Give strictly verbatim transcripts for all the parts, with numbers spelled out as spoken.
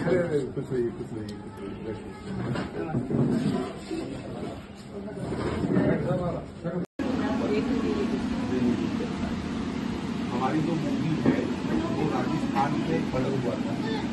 कुछ नहीं कुछ नहीं हमारी जो मूवी है वो राजस्थान में बना हुआ था।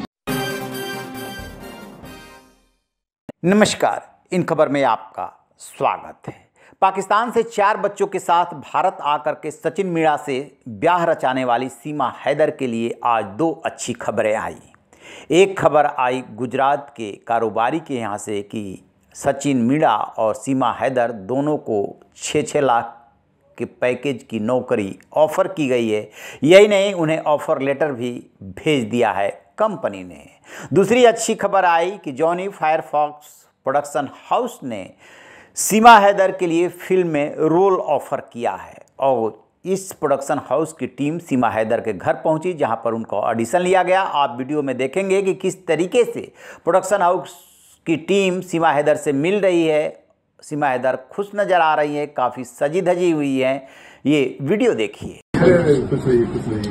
नमस्कार, इन खबर में आपका स्वागत है। पाकिस्तान से चार बच्चों के साथ भारत आकर के सचिन मीणा से ब्याह रचाने वाली सीमा हैदर के लिए आज दो अच्छी खबरें आई। एक खबर आई गुजरात के कारोबारी के यहाँ से कि सचिन मीणा और सीमा हैदर दोनों को छः छः लाख के पैकेज की नौकरी ऑफ़र की गई है। यही नहीं, उन्हें ऑफ़र लेटर भी भेज दिया है कंपनी ने। दूसरी अच्छी खबर आई कि जॉनी फायरफॉक्स प्रोडक्शन हाउस ने सीमा हैदर के लिए फिल्म में रोल ऑफ़र किया है और इस प्रोडक्शन हाउस की टीम सीमा हैदर के घर पहुंची, जहां पर उनका ऑडिशन लिया गया। आप वीडियो में देखेंगे कि किस तरीके से प्रोडक्शन हाउस की टीम सीमा हैदर से मिल रही है। सीमा हैदर खुश नज़र आ रही है, काफ़ी सजी धजी हुई है। ये वीडियो देखिए। कुछ नहीं कुछ नहीं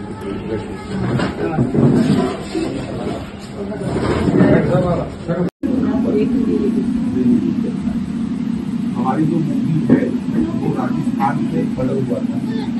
हमारी जो मूवी है वो राजस्थान में बना हुआ था।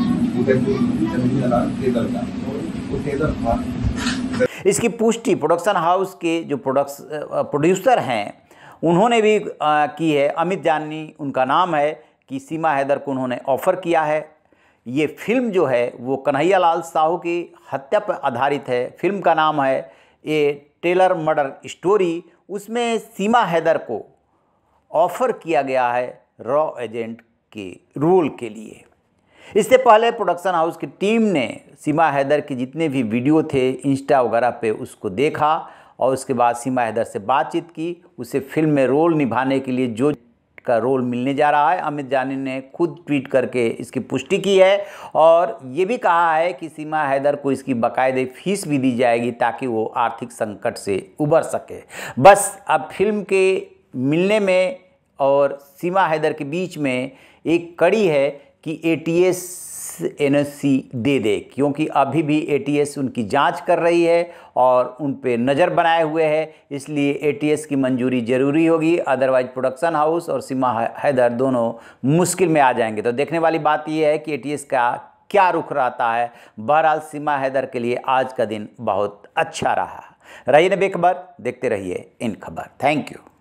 वो टेलर था। इसकी पुष्टि प्रोडक्शन हाउस के जो प्रोडक्स प्रोड्यूसर हैं उन्होंने भी आ, की है। अमित जानी उनका नाम है कि सीमा हैदर को उन्होंने ऑफ़र किया है। ये फिल्म जो है वो कन्हैया लाल साहू की हत्या पर आधारित है। फिल्म का नाम है ए टेलर मर्डर स्टोरी। उसमें सीमा हैदर को ऑफ़र किया गया है रॉ एजेंट के रोल के लिए। इससे पहले प्रोडक्शन हाउस की टीम ने सीमा हैदर के जितने भी वीडियो थे इंस्टा वगैरह पे उसको देखा और उसके बाद सीमा हैदर से बातचीत की। उसे फिल्म में रोल निभाने के लिए जो का रोल मिलने जा रहा है, अमित जानी ने खुद ट्वीट करके इसकी पुष्टि की है और ये भी कहा है कि सीमा हैदर को इसकी बाकायदे फीस भी दी जाएगी ताकि वो आर्थिक संकट से उबर सके। बस अब फिल्म के मिलने में और सीमा हैदर के बीच में एक कड़ी है कि A T S N O C दे दे, क्योंकि अभी भी ए टी एस उनकी जांच कर रही है और उन पे नज़र बनाए हुए है। इसलिए ए टी एस की मंजूरी ज़रूरी होगी, अदरवाइज प्रोडक्शन हाउस और सीमा हैदर दोनों मुश्किल में आ जाएंगे। तो देखने वाली बात यह है कि ए टी एस का क्या रुख रहता है। बहरहाल सीमा हैदर के लिए आज का दिन बहुत अच्छा रहा। रहिए बेखबर, देखते रहिए इन खबर। Thank you.